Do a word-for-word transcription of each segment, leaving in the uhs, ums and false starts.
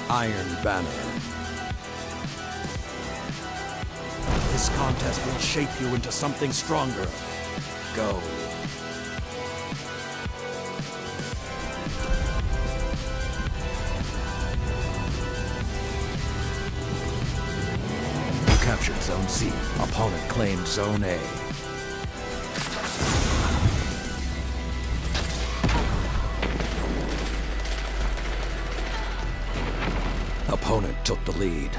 Iron Banner. This contest will shape you into something stronger. Go. You captured Zone C. Opponent claimed Zone A. Opponent took the lead.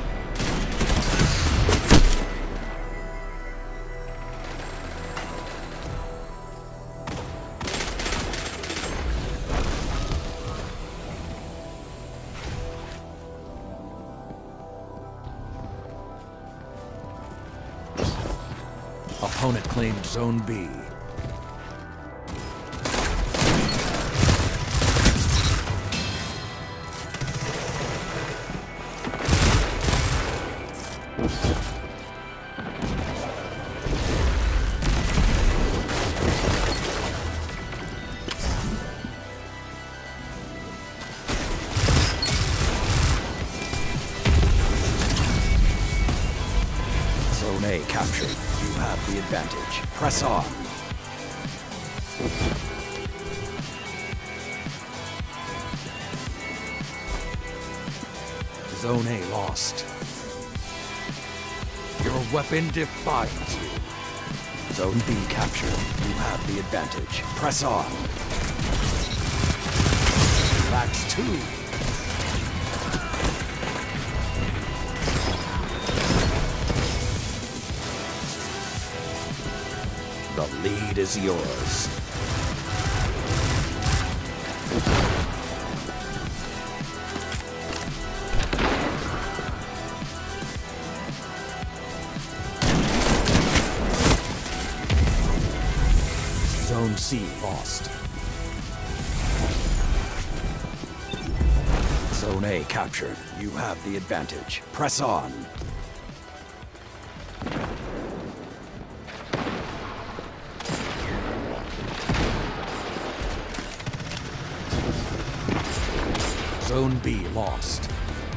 Opponent claimed Zone B. Zone A captured. You have the advantage. Press on. Zone A lost. Your weapon defies you. Zone B captured. You have the advantage. Press on. That's two. The lead is yours. Zone C lost. Zone A captured. You have the advantage. Press on. Zone B lost.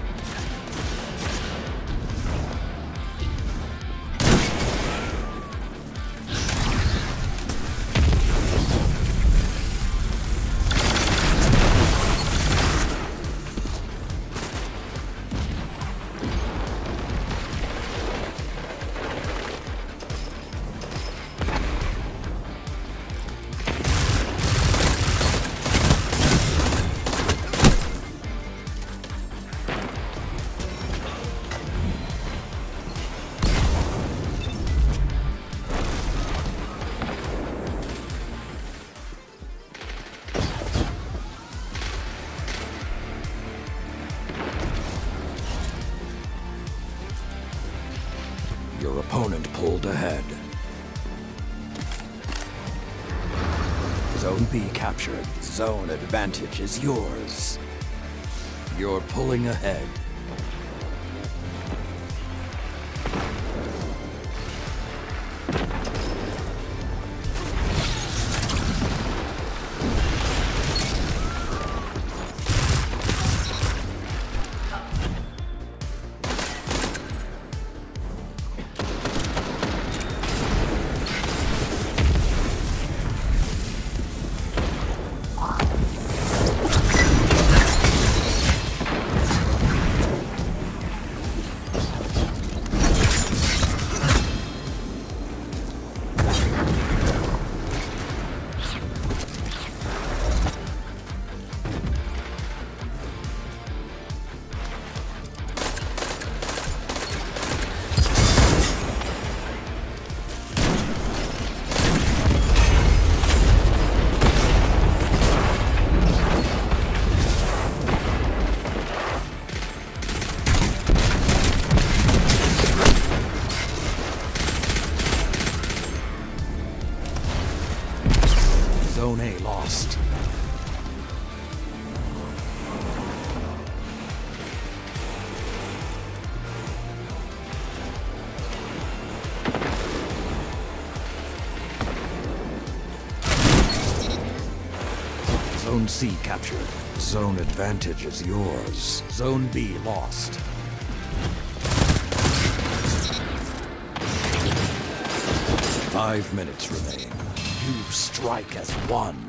Your opponent pulled ahead. Zone B captured. Zone advantage is yours. You're pulling ahead. Zone C captured. Zone advantage is yours. Zone B lost. Five minutes remain. You strike as one.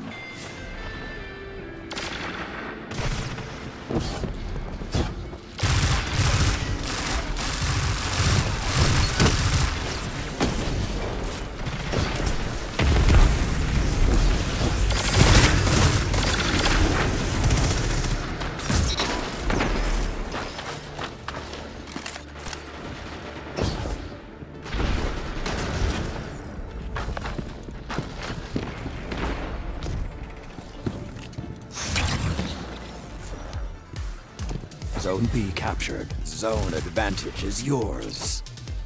Zone B captured. Zone advantage is yours.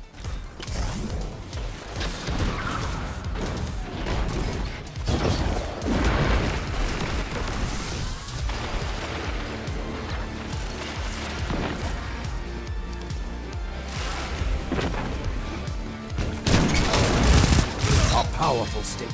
A powerful statement.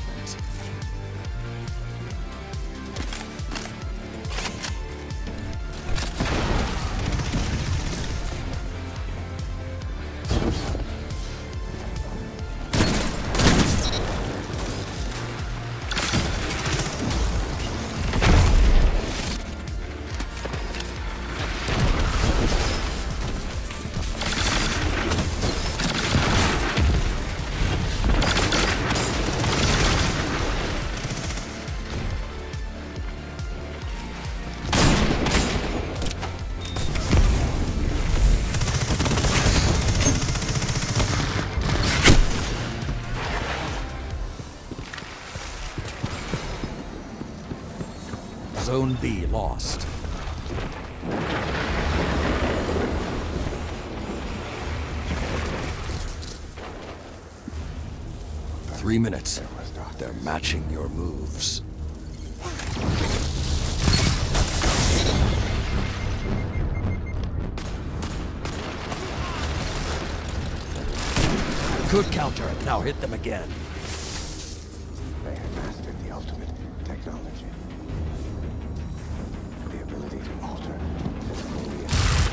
Zone B lost. Three minutes. They're matching your moves. Good counter. Now hit them again. They have mastered the ultimate technology. The ability to alter physical reality.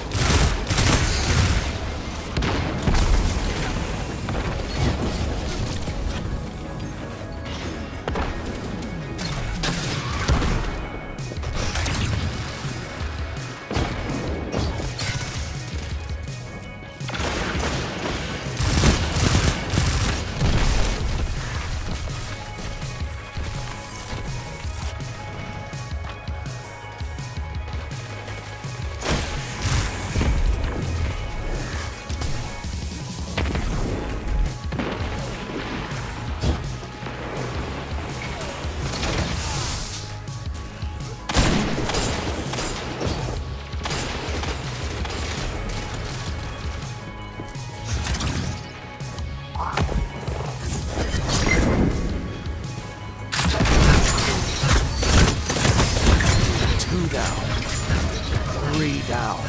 Three down.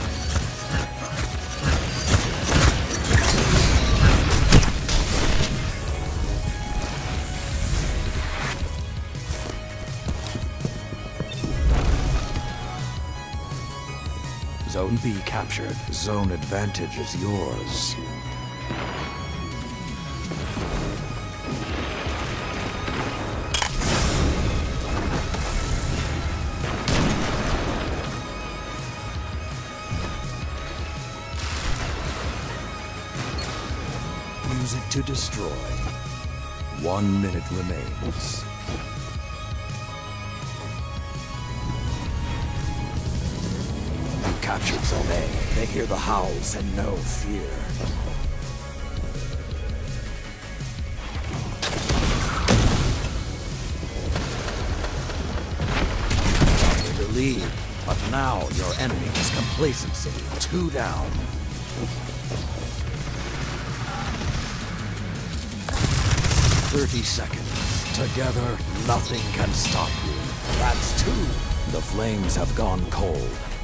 Zone B captured. Zone advantage is yours. Use it to destroy. One minute remains. You captured Zone A. They hear the howls and no fear. In the lead, but now your enemy is complacency. Two down. Thirty seconds. Together, nothing can stop you. That's two. The flames have gone cold.